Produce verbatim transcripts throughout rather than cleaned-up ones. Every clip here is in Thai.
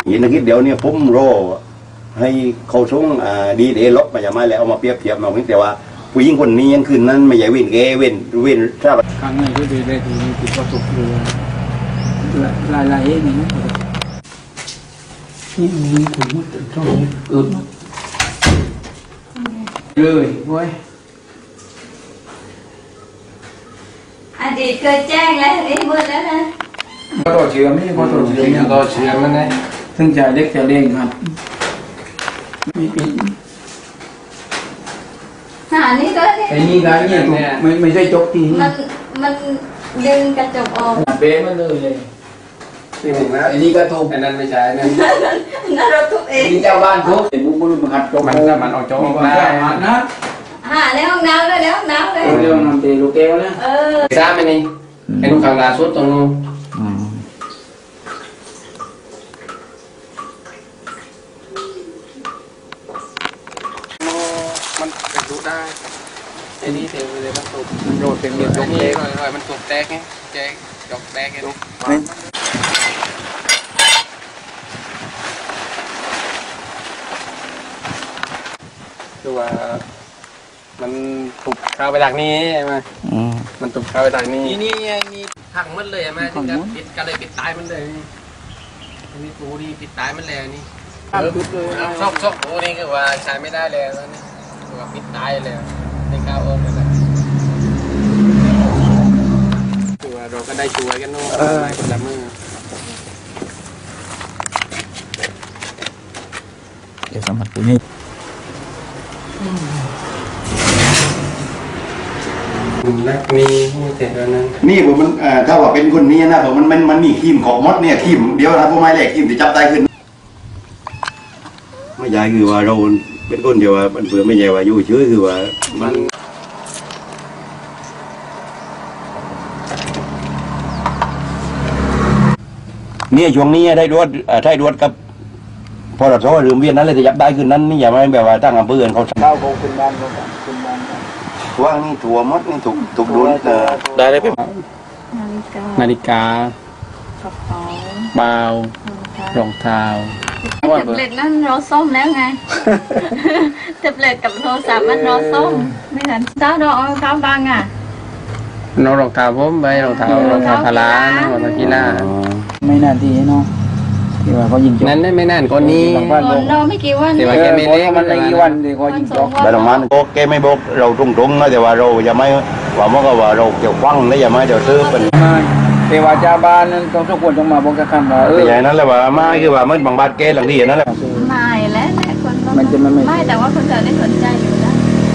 เห็นนักคิดเดี๋ยวนี้ผมรอให้เขาส่งดีเดลบมาอย่างไรแล้วเอามาเปรียบเทียบมาเพียงแต่ว่าผู้หญิงคนนี้ยังคืนนั้นไม่ใช่เว้นแกเว้นเว้นทราบครั้งนี้ก็ดีได้ดีติดประสบอยู่หลายหลายอย่างนี้นี่มีขุนมุดช่องอื่นเลยเว้ยอดีตเคยแจ้งแล้วนี่มืดแล้วนะพอต่อเชื่อไม่พอต่อเชื่อยังต่อเชื่อมันไงซึ่งใจเล็กจะเล่งครับไม่ปิดหานี่ก็ไอ้นี่การเนี่ยไม่ไม่ใช่จกทีมันมันดึงกระจกออกเบ้มันเลยเลยนี่ถึงนะไอ้นี่ก็ทุบอันนั้นไม่ใช่นั่นนั่นเราทุบเองนี่เจ้าบ้านทุบไอ้บุ้งบุ้งมันหัดจกมันมันเอาจกมานะหาในห้องน้ำเลยในห้องน้ำเลยเรื่องน้ำเตลูกแก้วนะเออทราบไหมนี่ไอ้ลูกขังลาสุดตรงนู้นมันเป็นรู้ได้ไอ้นี่เต็มเลยมันตุกโดดเป็นเมียนจกนี่เล็กลอยลอยมันตุกแตกไงแจ๊กจกแตกไงลูกคือว่ามันตุกเข้าไปจากนี้ใช่ไหมมันตุกเข้าไปจากนี้นี่นี่หักมันเลยใช่ไหมถึงจะปิดกันเลยปิดตายมันเลยนี่ปูนี่ปิดตายมันเลยนี่ซอกซอกปูนี่คือว่าใช้ไม่ได้เลยแล้วนี่คือว่าปิดตายเลยในข้าวโอ๊ตเลยคือว่าเราก็ได้ช่วยกันนู่นคนละมือเดี๋ยวสมัครตัวนี้มีแต่ตอนนั้นนี่ผมมันถ้าว่าเป็นคนนี้นะผมมันมันมันมีขีมของมดเนี่ยขีมเดียวนะพวกไม้แหลกขีมที่จับได้ขึ้นไม่ใช่คือว่าเราเป็นคนเดียวว่ามันเผื่อไม่ใช่ว่าอยู่เฉยคือว่ามันเนี่ยช่วงนี้ได้รวดได้รวดกับพอเราซ้อหรือเวียนนั้นเลยจะยับได้ขึ้นนั้นนี่อย่ามาแบบว่าตั้งอำเภอเขาเล่าเขาขึ้นบ้านเขาขึ้นบ้านว่างนี่ถั่วมดนี่ถูกถูกโดนได้เลยพี่นาฬิกาเบารองเท้าแท็บเล็ตนั่นรอส้มแล้วไงแท็บเล็ตกับโทรศัพท์มันรอส้มไม่ทันเจ้าดอกรองเท้าบางอ่ะน้องรองเท้าผมไปรองเท้ารองเท้าพลาน้องรองเท้ากีฬาไม่นานทีเนาะที่ว่าเขายิงจบนั้นไม่นานคนนี้เราไม่กี่วันแต่ว่าแกไม่เล่นมันไม่กี่วันที่เขายิงจบแต่ตรงนั้นก็แกไม่บอกเราตรงๆนะแต่ว่าเราจะไม่ว่ามันก็ว่าเราเกี่ยวข้องนะอย่าไม่เดี๋ยวซื้อเป็นแต่ว่าชาวบ้านนั้นต้องทุกคนต้องมาบอกกันว่าเอออย่างนั้นแหละว่าไม่คือว่ามันบางบ้านแกหลังดีนั่นแหละไม่แล้วคนมันจะไม่ไม่แต่ว่าคนเธอได้สนใจอยู่นะ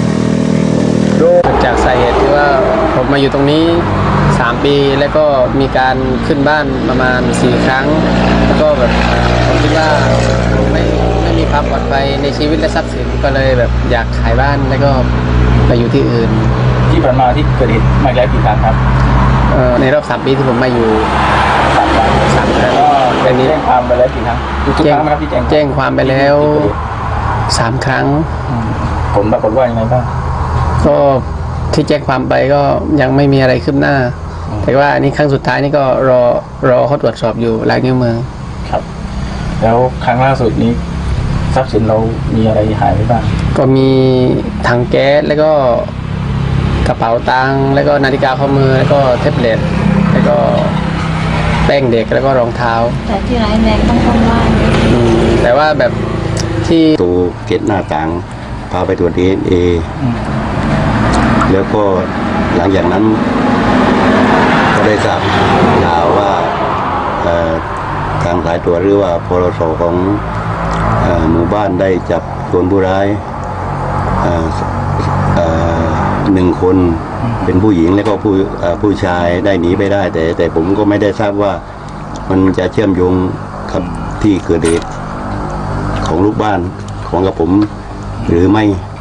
จากสาเหตุที่ว่าผมมาอยู่ตรงนี้สามปีแล้วก็มีการขึ้นบ้านประมาณสี่ครั้งแล้วก็แบบผมคิดว่าไม่ไม่มีความปลอดภัยในชีวิตและทรัพย์สินก็เลยแบบอยากขายบ้านแล้วก็ไปอยู่ที่อื่นที่ผ่านมาที่เกิดเหตุมาแล้วกี่ครั้งครับในรอบสามปีที่ผมมาอยู่สามครั้งสามครั้งก็นี้แจ้งความไปแล้วกี่ครั้งทุกครั้งนะครับที่แจ้งความไปแล้วสามครั้งผลปรากฏว่ายังไงบ้างก็ที่แจ้งความไปก็ยังไม่มีอะไรคืบหน้าแต่ว่านี่ครั้งสุดท้ายนี่ก็รอรอเขาตรวจสอบอยู่ลายนิ้วมือครับแล้วครั้งล่าสุดนี้ทรัพย์สินเรามีอะไรหายไปบ้างก็มีถังแก๊สแล้วก็กระเป๋าตังค์แล้วก็นาฬิกาข้อมือแล้วก็แท็บเล็ตแล้วก็แป้งเด็กแล้วก็รองเท้าแต่ที่ไหนแม่ต้องต้องว่าแต่ว่าแบบที่ตัวเกล็ดหน้าต่างพาไปตรวจ ดี เอ็น เอ แล้วก็หลังจากนั้นก็ได้ทราบข่าวว่าทางสายตรวจหรือว่าพลสของหมู่บ้านได้จับคนผู้ร้ายหนึ่งคนเป็นผู้หญิงแล้วก็ผู้ผู้ชายได้หนีไปได้แต่แต่ผมก็ไม่ได้ทราบว่ามันจะเชื่อมโยงกับที่เกิดเหตุของลูกบ้านของกับผมหรือไม่